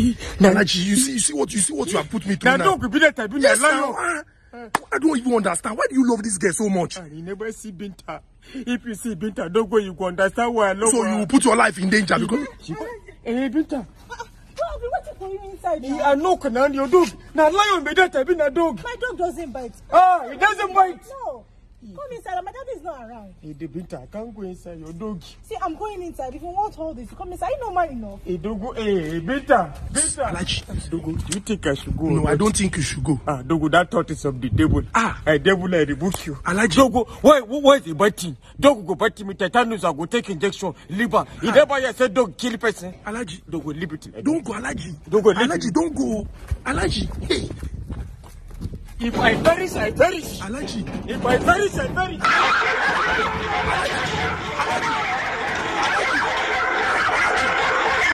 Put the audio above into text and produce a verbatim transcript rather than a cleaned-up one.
Alaji, you see, you see what you see what you have put me through now. Dog be that be yes, now. I don't even understand. Why do you love this girl so much? You never see Binta. If you see Binta, don't go. You go understand why I love so her. So you put your life in danger because. Hey, Binta. What you doing inside? I know, Kanan, your dog. Now, lion be that I've been a dog. My dog doesn't bite. Ah, it doesn't bite. No. Come inside. My daddy is not around. Hey, the Binta, I can't go inside your dog. See, I'm going inside. If you want all this, come inside. You know man enough. Hey, Dogo, hey, Binta. Binta. Alaji. Dogo, do you think I should go? No, I don't think you should go. Ah, Dogo, that thought is of the devil. Ah. A devil, I rebuke you. Alaji. Dogo, why, why is he biting? Dogo go biting me, tetanus, I go take injection, liver. He never yet said dog kill person. Alaji. Dogo, leave it. Don't go, Alaji. Dogo, Alaji, don't go. Alaji, hey. If I perish, I perish. Alaji. If I perish, I perish.